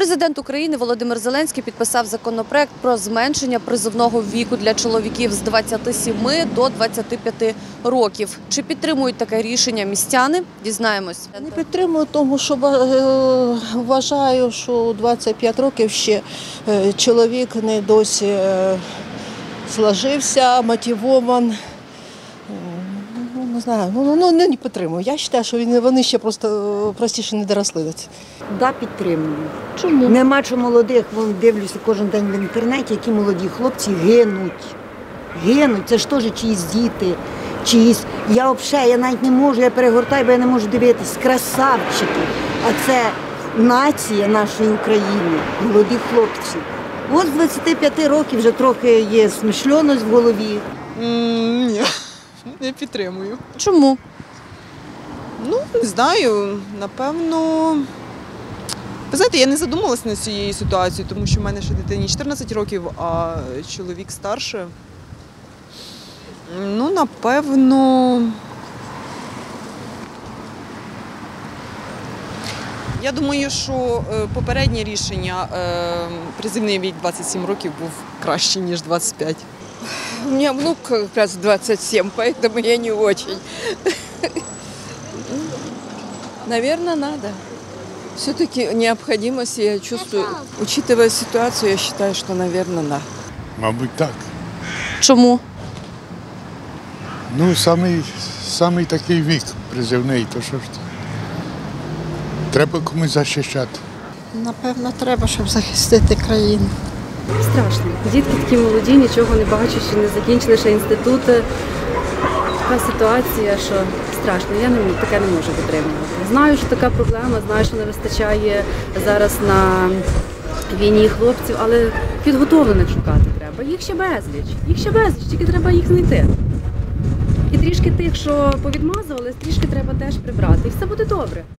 Президент України Володимир Зеленський підписав законопроект про зменшення призовного віку для чоловіків з 27 до 25 років. Чи підтримують таке рішення містяни? Дізнаємось. Не підтримую, тому що вважаю, що у 25 років ще чоловік не досі сложився, мотивований. Не знаю, не підтримую. Я вважаю, що вони ще просто простіше не доросли до цього. Да, підтримую. Чому? Нема що молодих, вон дивлюся кожен день в інтернеті, які молоді хлопці гинуть. Гинуть, це ж теж чиїсь діти, чиїсь. Я навіть не можу, я перегортаю, бо я не можу дивитись. Красавчики. А це нація нашої України, молоді хлопці. От з 25 років вже трохи є смишльоність в голові. Ні, не підтримую. Чому? Не знаю, напевно. Ви знаєте, я не задумалась над цією ситуацією, тому що в мене ще дитині 14 років, а чоловік старше. Напевно. Я думаю, що попереднє рішення, призивний вік 27 років, був кращий, ніж 25. У меня внук как раз 27, поэтому я не очень. Наверное, надо. Все-таки необходимость, я чувствую, учитывая ситуацию, я считаю, что, наверное, надо. Мабуть, так. Чому? Самий такий вік призивний, то що ж це? Треба комусь захищати. Напевно, треба, щоб захистити країну. Страшно. Дітки такі молоді, нічого не бачать, ще не закінчили, ще інститути. Така ситуація, що страшно. Я таке не можу підтримувати. Знаю, що така проблема, знаю, що не вистачає зараз на війні хлопців, але підготовлених шукати треба. Їх ще безліч, тільки треба їх знайти. І трішки тих, що повідмазувались, трішки треба теж прибрати. І все буде добре.